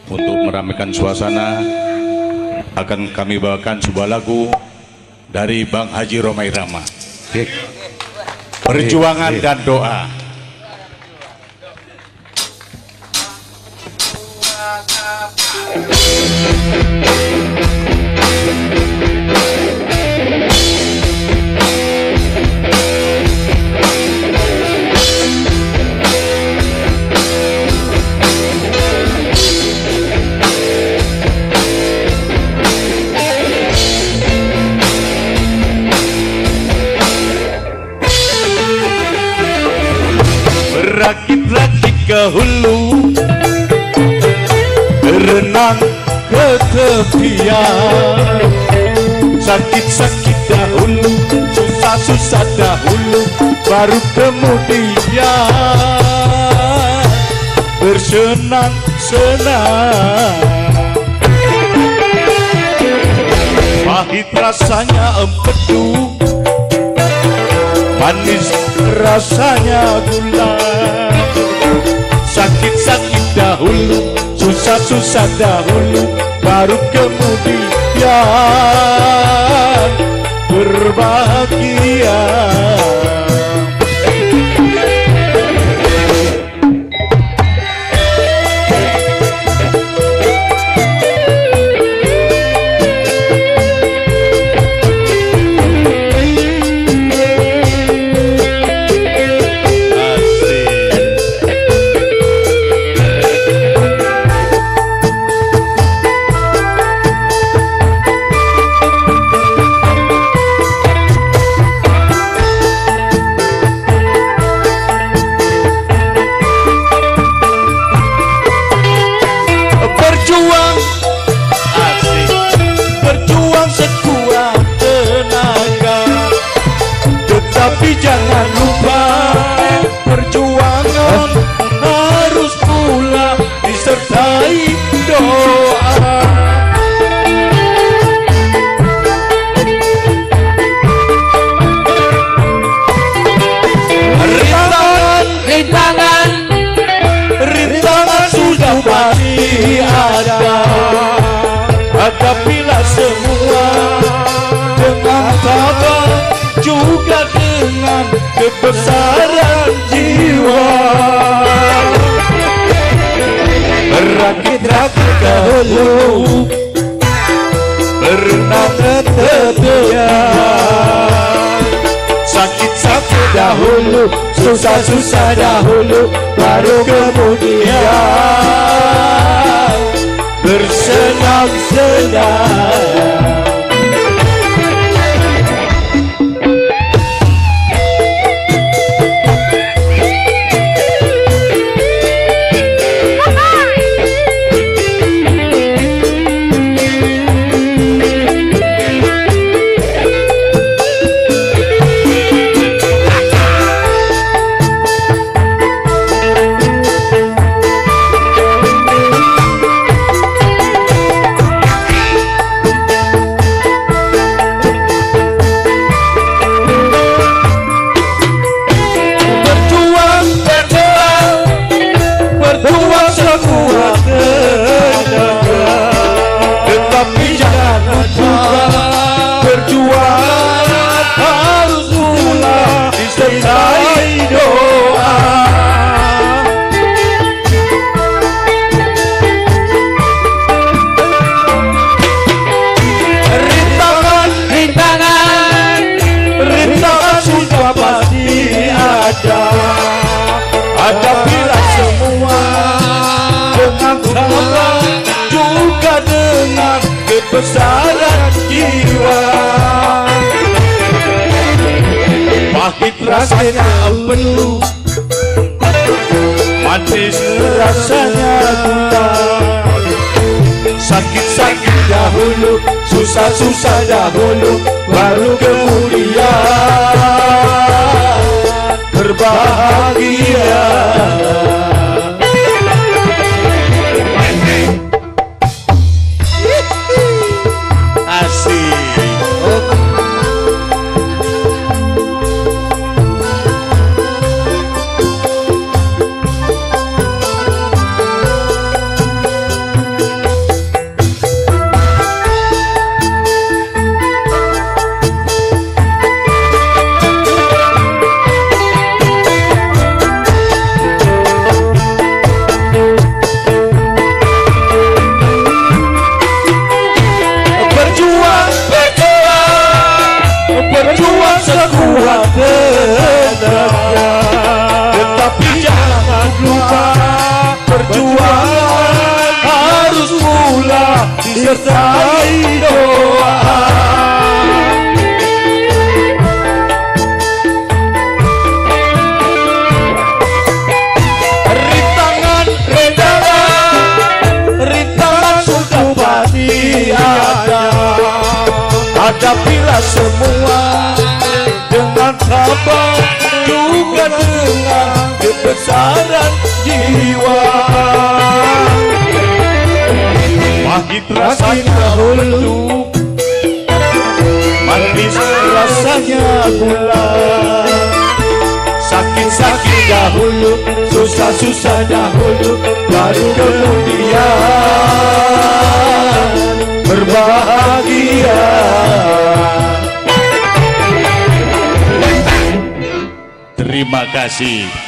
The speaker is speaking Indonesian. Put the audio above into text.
Untuk meramaikan suasana akan kami bawakan sebuah lagu dari Bang Haji Romai Rama, Perjuangan dan Doa. Rakit-rakit ke hulu, berenang ke tepian. Sakit-sakit dahulu, susah-susah dahulu, baru kemudian bersenang-senang. Pahit rasanya empedu, manis rasanya gula. Sakit-sakit dahulu, susah-susah dahulu, baru kemudian berbahagia. Berjuang sekuat tenaga, tetapi jangan lupa perjuangan harus pula disertai doa. Rintangan sudah pasti ada, hadapilah semua dengan tabah, juga dengan kebesaran jiwa. Rakit-rakit ke hulu, berenang ke tepian. Sakit-sakit dahulu, susah-susah dahulu, baru kemudian bersenang-senang. Tetapi jangan lupa perjuangan harus pula disertai doa. Rintangan sudah pasti ada, hadapilah semua dengan tabah, juga dengan kebesaran jiwa. Pahit rasanya empedu, manis rasanya gula. Sakit-sakit dahulu, susah-susah dahulu, baru kemudian berbahagia. disertai doa. Rintangan sudah pasti hadapilah semua dengan sabar juga dengan kebesaran jiwa. Pahit rasanya huluk, manis rasanya gula. Sakit-sakit dahulu, susah-susah dahulu, baru kemudian berbahagia. Terima kasih.